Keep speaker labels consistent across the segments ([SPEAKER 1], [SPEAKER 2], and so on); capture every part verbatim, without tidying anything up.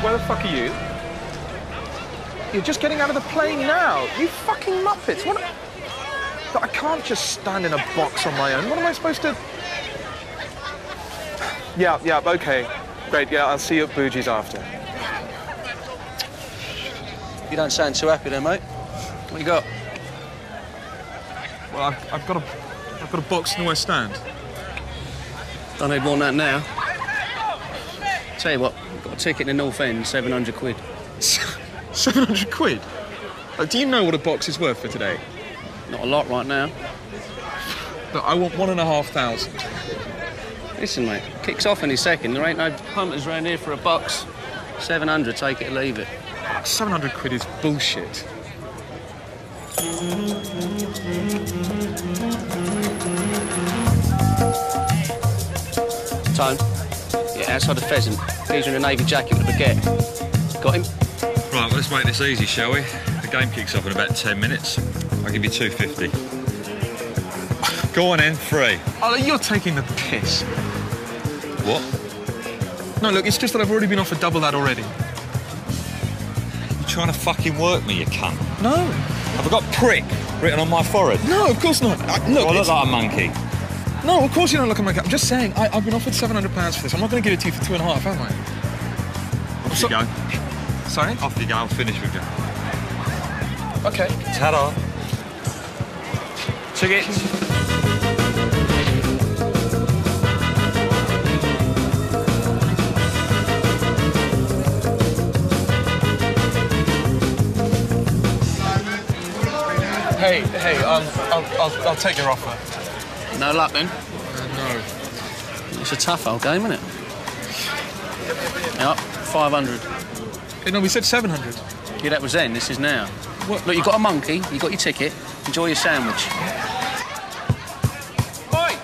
[SPEAKER 1] where the fuck are you? You're just getting out of the plane now. You fucking muppets. What? I can't just stand in a box on my own. What am I supposed to... Yeah, yeah, OK. Great, yeah, I'll see you at Bougie's after.
[SPEAKER 2] You don't sound too happy there, mate. What you got?
[SPEAKER 1] Well, I've, I've got a... I've got a box in the West Stand.
[SPEAKER 2] Don't need more than that now. Tell you what, I've got a ticket in the North End, seven hundred quid.
[SPEAKER 1] seven hundred quid? Uh, do you know what a box is worth for today?
[SPEAKER 2] Not a lot right now.
[SPEAKER 1] Look, I want one and a half thousand.
[SPEAKER 2] Listen, mate, kicks off any second. There ain't no punters round here for a box. seven hundred, take it or leave it.
[SPEAKER 1] seven hundred quid is bullshit.
[SPEAKER 2] Tone? Yeah, outside the Pheasant. He's in a navy jacket with a baguette. Got him?
[SPEAKER 3] Right, well, let's make this easy, shall we? The game kicks off in about ten minutes. I'll give you two fifty. Go on then, three.
[SPEAKER 1] Oh, you're taking the piss.
[SPEAKER 3] What?
[SPEAKER 1] No, look, it's just that I've already been offered double that already.
[SPEAKER 3] You're trying to fucking work me, you cunt.
[SPEAKER 1] No.
[SPEAKER 3] Have I got prick written on my forehead?
[SPEAKER 1] No, of course not. I, look,
[SPEAKER 3] Do I look
[SPEAKER 1] it's...
[SPEAKER 3] like a monkey?
[SPEAKER 1] No, of course you don't look like a monkey. I'm just saying, I, I've been offered seven hundred pounds for this. I'm not going to give it to you for two and a half, am I?
[SPEAKER 3] Off
[SPEAKER 1] so...
[SPEAKER 3] you go.
[SPEAKER 1] Sorry?
[SPEAKER 3] Off you go, I'll finish with you.
[SPEAKER 1] OK.
[SPEAKER 3] Ta-da. Tickets.
[SPEAKER 1] Hey, hey, um, I'll, I'll, I'll take your offer.
[SPEAKER 2] No luck, then?
[SPEAKER 1] Uh, no.
[SPEAKER 2] It's a tough old game, isn't it? Yep, five hundred.
[SPEAKER 1] Hey, no, we said seven hundred.
[SPEAKER 2] Yeah, that was then. This is now.
[SPEAKER 1] What?
[SPEAKER 2] Look, you've got a monkey, you've got your ticket. Enjoy your sandwich.
[SPEAKER 1] Oi!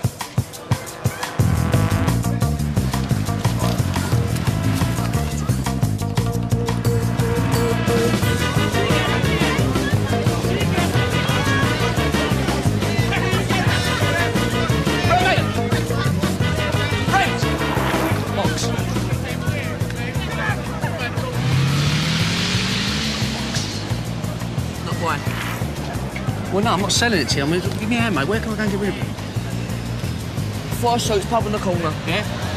[SPEAKER 2] Well, no, I'm not selling it to you. I mean, give me a hand, mate. Where can I go and get rid of it?
[SPEAKER 4] Fire Suits pub in the corner.
[SPEAKER 2] Yeah?